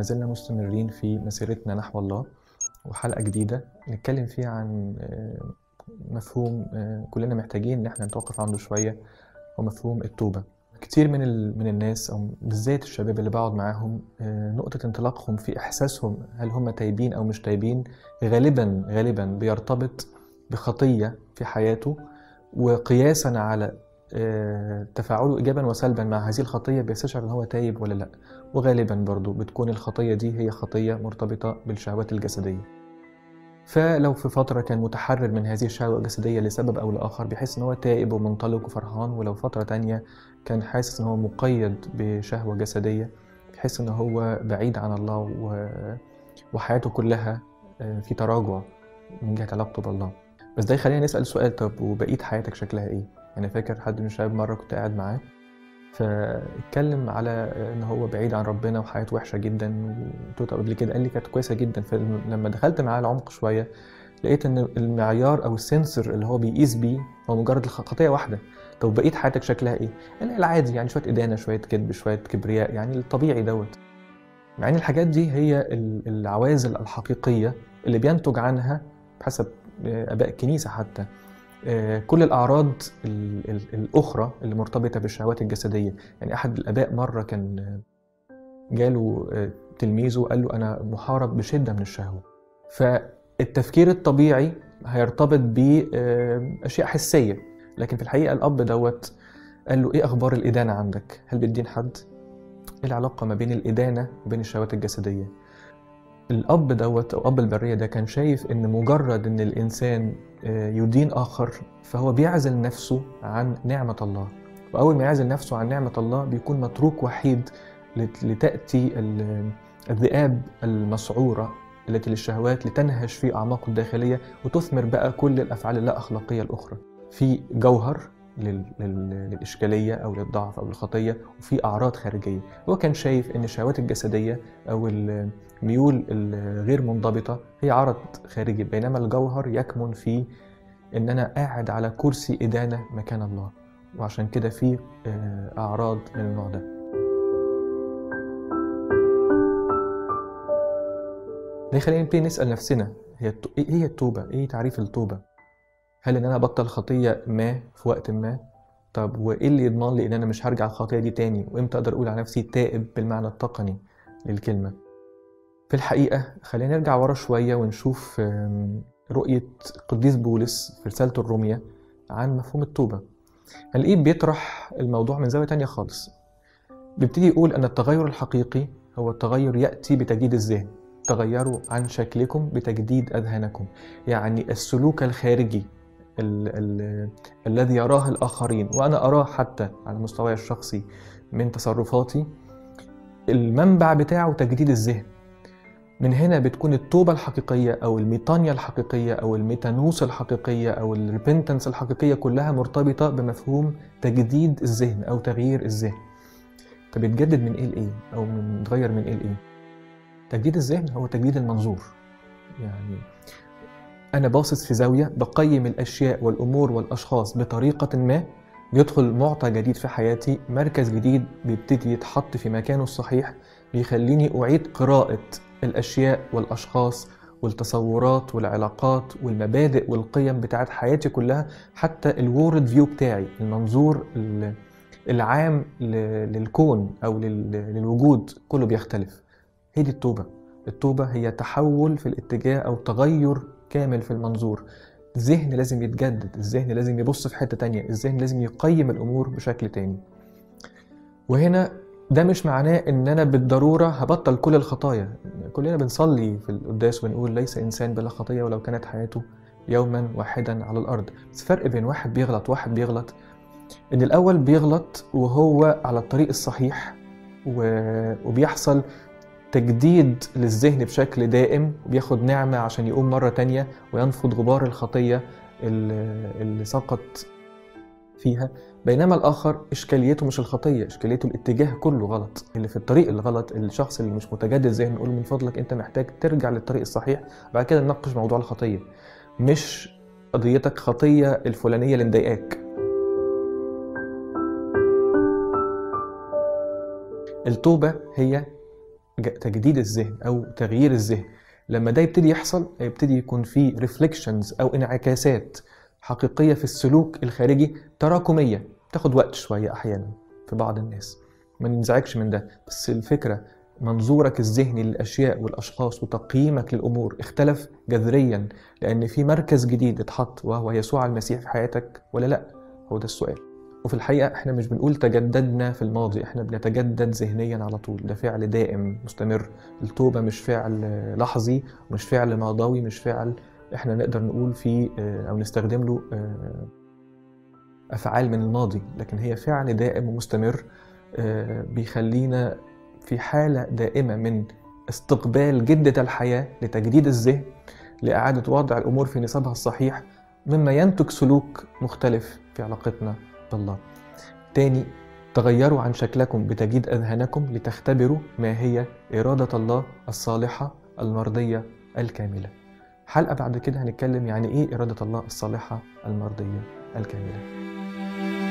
زلنا مستمرين في مسيرتنا نحو الله، وحلقة جديدة نتكلم فيها عن مفهوم كلنا محتاجين إن احنا نتوقف عنده شوية، هو مفهوم التوبة. كتير من الناس أو بالذات الشباب اللي بقعد معاهم نقطة انطلاقهم في إحساسهم هل هم تايبين أو مش تايبين غالبا بيرتبط بخطية في حياته، وقياسا على تفاعله إيجابا وسلبا مع هذه الخطية بيستشعر إن هو تايب ولا لأ. وغالبا برضو بتكون الخطية دي هي خطية مرتبطة بالشهوات الجسدية، فلو في فترة كان متحرر من هذه الشهوة الجسدية لسبب أو لآخر بيحس إن هو تائب ومنطلق وفرحان، ولو فترة تانية كان حاسس إن هو مقيد بشهوة جسدية بيحس إن هو بعيد عن الله وحياته كلها في تراجع من جهة علاقته بالله. بس ده يخلينا نسأل سؤال، طب وبقية حياتك شكلها إيه؟ يعني فاكر حد من الشباب مرة كنت قاعد معاه فاتكلم على ان هو بعيد عن ربنا وحياته وحشه جدا، وقلت له قبل كده قال لي كانت كويسه جدا. فلما دخلت معاه العمق شويه لقيت ان المعيار او السنسور اللي هو بيقيس بيه هو مجرد خطيه واحده. طب بقيه حياتك شكلها ايه؟ قال لي العادي، يعني شويه ادانه، شويه كذب، شويه كبرياء، يعني الطبيعي دوت. مع ان الحاجات دي هي العوازل الحقيقيه اللي بينتج عنها بحسب اباء الكنيسه حتى كل الأعراض الأخرى اللي مرتبطة بالشهوات الجسدية. يعني أحد الآباء مرة كان جاله تلميذه قال له أنا محارب بشدة من الشهوة. فالتفكير الطبيعي هيرتبط بأشياء حسية، لكن في الحقيقة الأب دوت قال له إيه أخبار الإدانة عندك؟ هل بتدين حد؟ إيه العلاقة ما بين الإدانة وبين الشهوات الجسدية؟ الأب دوت أو أب البرية ده كان شايف إن مجرد إن الإنسان يدين آخر فهو بيعزل نفسه عن نعمة الله، وأول ما يعزل نفسه عن نعمة الله بيكون متروك وحيد لتأتي الذئاب المسعورة التي للشهوات لتنهش في أعماقه الداخلية وتثمر بقى كل الأفعال اللا أخلاقية الأخرى. في جوهر للإشكالية أو للضعف أو الخطية، وفي أعراض خارجية. هو كان شايف إن الشهوات الجسدية أو الميول الغير منضبطة هي عرض خارجي، بينما الجوهر يكمن في إن أنا قاعد على كرسي إدانة مكان الله، وعشان كده في أعراض من النوع ده. ده يخلينا نبتدي نسأل نفسنا إيه هي التوبة؟ إيه تعريف التوبة؟ هل إن أنا أبطل خطية ما في وقت ما؟ طب وإيه اللي يضمن لي إن أنا مش هرجع الخطية دي تاني؟ وإمتى أقدر أقول على نفسي تائب بالمعنى التقني للكلمة؟ في الحقيقة خلينا نرجع ورا شوية ونشوف رؤية قديس بولس في رسالته الرومية عن مفهوم التوبة. هنلاقيه بيطرح الموضوع من زاوية تانية خالص. بيبتدي يقول أن التغير الحقيقي هو التغير يأتي بتجديد الذهن. تغيروا عن شكلكم بتجديد أذهانكم. يعني السلوك الخارجي الذي يراه الآخرين وأنا أراه حتى على مستواي الشخصي من تصرفاتي، المنبع بتاعه تجديد الذهن. من هنا بتكون التوبة الحقيقية أو الميطانيا الحقيقية أو الميتانوس الحقيقية أو الريبنتنس الحقيقية كلها مرتبطة بمفهوم تجديد الذهن أو تغيير الذهن. طب يتجدد من إيه لإيه؟ أو متغير من إيه لإيه؟ تجديد الذهن هو تجديد المنظور. يعني أنا باصص في زاوية بقيم الأشياء والأمور والأشخاص بطريقة ما، بيدخل معطى جديد في حياتي، مركز جديد بيبتدي يتحط في مكانه الصحيح، بيخليني أعيد قراءة الأشياء والأشخاص والتصورات والعلاقات والمبادئ والقيم بتاعت حياتي كلها. حتى الورد فيو بتاعي، المنظور العام للكون أو للوجود كله بيختلف. هي دي التوبة. التوبة هي تحول في الاتجاه أو تغير كامل في المنظور. الذهن لازم يتجدد، الذهن لازم يبص في حتة تانية، الذهن لازم يقيم الأمور بشكل تاني. وهنا ده مش معناه ان انا بالضرورة هبطل كل الخطايا. كلنا بنصلي في القداس ونقول ليس انسان بلا خطية ولو كانت حياته يوما واحدا على الارض. بس فرق بين واحد بيغلط وواحد بيغلط ان الاول بيغلط وهو على الطريق الصحيح وبيحصل تجديد للذهن بشكل دائم، وبياخد نعمة عشان يقوم مرة تانية وينفض غبار الخطية اللي سقط فيها. بينما الآخر إشكاليته مش الخطية، إشكاليته الاتجاه كله غلط، اللي في الطريق الغلط. الشخص اللي مش متجدد ذهن نقول من فضلك أنت محتاج ترجع للطريق الصحيح، بعد كده نناقش موضوع الخطية، مش قضيتك خطية الفلانية اللي مضايقاك. التوبة هي تجديد الذهن أو تغيير الذهن. لما ده يبتدي يحصل يبتدي يكون في ريفليكشنز أو انعكاسات حقيقية في السلوك الخارجي تراكمية، تاخد وقت شوية أحيانا في بعض الناس، ما ننزعجش من ده. بس الفكرة منظورك الذهني للأشياء والأشخاص وتقييمك للأمور اختلف جذريا لأن في مركز جديد اتحط وهو يسوع المسيح في حياتك ولا لأ؟ هو ده السؤال. وفي الحقيقة احنا مش بنقول تجددنا في الماضي، احنا بنتجدد ذهنيا على طول، ده فعل دائم مستمر. التوبة مش فعل لحظي، مش فعل ماضوي، مش فعل احنا نقدر نقول فيه او نستخدم له أفعال من الماضي، لكن هي فعل دائم ومستمر بيخلينا في حالة دائمة من استقبال جدة الحياة لتجديد الذهن، لإعادة وضع الأمور في نصابها الصحيح، مما ينتج سلوك مختلف في علاقتنا بالله. تاني، تغيروا عن شكلكم بتجديد أذهانكم لتختبروا ما هي إرادة الله الصالحة المرضية الكاملة. حلقة بعد كده هنتكلم يعني إيه إرادة الله الصالحة المرضية الكاملة.